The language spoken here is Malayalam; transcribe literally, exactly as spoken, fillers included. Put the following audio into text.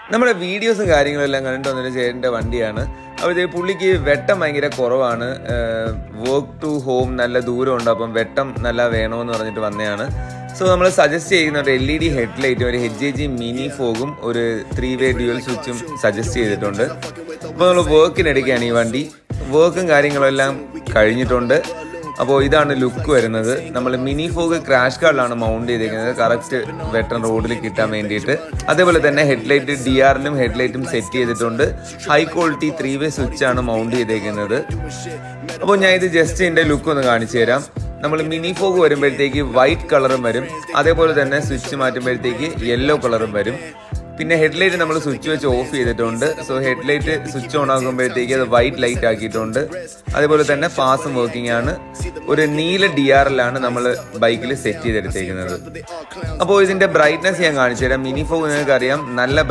നമ്മുടെ വീഡിയോസും കാര്യങ്ങളെല്ലാം കണ്ടിട്ട് വന്നൊരു ചേട്ടൻ്റെ വണ്ടിയാണ്. അപ്പോഴത്തേക്ക് പുള്ളിക്ക് വെട്ടം ഭയങ്കര കുറവാണ്, വർക്ക് ടു ഹോം നല്ല ദൂരമുണ്ട്, അപ്പം വെട്ടം നല്ല വേണമെന്ന് പറഞ്ഞിട്ട് വന്നതാണ്. സോ നമ്മൾ സജസ്റ്റ് ചെയ്യുന്ന ഒരു എൽ ഇ ഡി ഹെഡ്ലൈറ്റും ഒരു എച്ച് ജെ ജി മിനി ഫോഗും ഒരു ത്രീ വേ ഡ്യുവൽ സ്വിച്ചും സജസ്റ്റ് ചെയ്തിട്ടുണ്ട്. അപ്പോൾ നമ്മൾ വർക്കിനെടുക്കുകയാണ് ഈ വണ്ടി. വർക്കും കാര്യങ്ങളെല്ലാം കഴിഞ്ഞിട്ടുണ്ട്. അപ്പോൾ ഇതാണ് ലുക്ക് വരുന്നത്. നമ്മൾ മിനി ഫോഗ് ക്രാഷ് കാർഡിലാണ് മൗണ്ട് ചെയ്തിരിക്കുന്നത്, കറക്റ്റ് വെട്ടം റോഡിൽ കിട്ടാൻ വേണ്ടിയിട്ട്. അതേപോലെ തന്നെ ഹെഡ്ലൈറ്റ് ഡി ആറിലും ഹെഡ്ലൈറ്റും സെറ്റ് ചെയ്തിട്ടുണ്ട്. ഹൈ ക്വാളിറ്റി ത്രീ വേ സ്വിച്ചാണ് മൗണ്ട് ചെയ്തേക്കുന്നത്. അപ്പോൾ ഞാൻ ഇത് ജസ്റ്റ് ഇതിൻ്റെ ലുക്ക് ഒന്ന് കാണിച്ചു തരാം. നമ്മൾ മിനി ഫോഗ് വരുമ്പോഴത്തേക്ക് വൈറ്റ് കളറും വരും, അതേപോലെ തന്നെ സ്വിച്ച് മാറ്റുമ്പോഴത്തേക്ക് യെല്ലോ കളറും വരും. പിന്നെ ഹെഡ്ലൈറ്റ് നമ്മൾ സ്വിച്ച് വെച്ച് ഓഫ് ചെയ്തിട്ടുണ്ട്. സോ ഹെഡ്ലൈറ്റ് സ്വിച്ച് ഓൺ ആകുമ്പോഴത്തേക്ക് അത് വൈറ്റ് ലൈറ്റ് ആക്കിയിട്ടുണ്ട്. അതേപോലെ തന്നെ പാസും വർക്കിംഗ് ആണ്. ഒരു നീല ഡി ആർ എല്ലാണ് നമ്മൾ ബൈക്കിൽ സെറ്റ് ചെയ്തെടുത്തേക്കുന്നത്. അപ്പോൾ ഇതിന്റെ ബ്രൈറ്റ്നസ് ഞാൻ കാണിച്ചു തരാം. മിനി ഫോഗ് നിങ്ങൾക്ക് അറിയാം, നല്ല